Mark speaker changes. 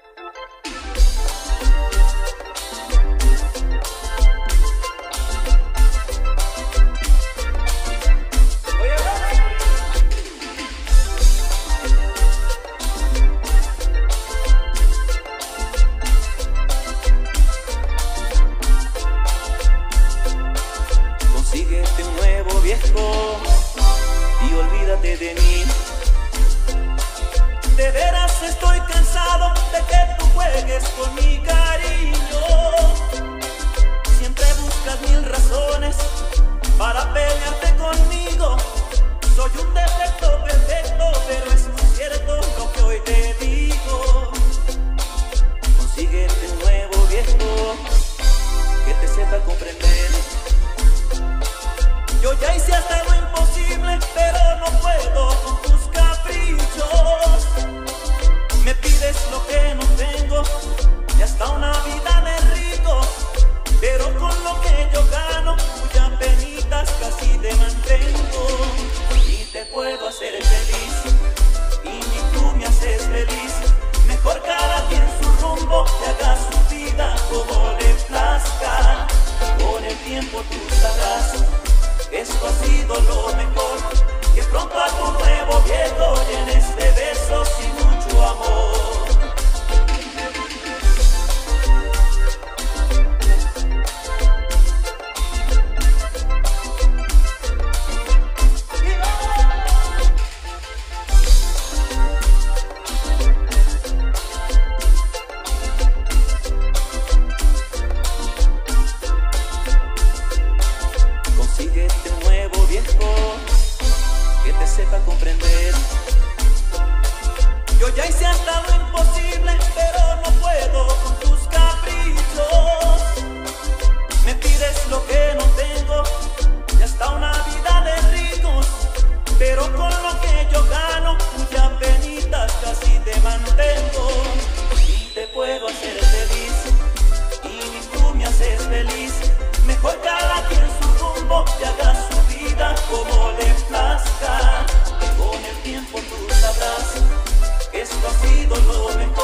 Speaker 1: Consíguete un nuevo viejo y olvídate de mí. De veras estoy cansado de que tú juegues con mi cariño. Siempre buscas mil razones para pelearte conmigo. Soy un defecto perfecto, pero es muy cierto lo que hoy te digo. Consíguete un nuevo viejo que te sepa comprender. Yo ya hice hasta lo imposible, pero no puedo con tus caprichos. Me pides lo que no tengo y hasta una vida de rico, pero con lo que yo gano, muy apenitas casi te mantengo. Y te puedo hacer feliz, y ni tú me haces feliz. Mejor cada quien su rumbo y haga su vida como le plazca. Con el tiempo tú sabrás, esto ha sido lo mejor, que pronto a tu nuevo viejo llenes de besos y mucho amor. Consíguete un nuevo viejo que te sepa comprender. Yo ya hice hasta lo imposible, pero no puedo con tus caprichos. Me pides lo que no tengo y hasta una vida de ricos, pero con lo que yo gano, muy apenitas casi te mantengo. Y te puedo hacer feliz, y ni tú me haces feliz. Mejor cada quien su rumbo y haga su vida como le plazca. Con el tiempo tú sabrás, esto ha sido lo mejor.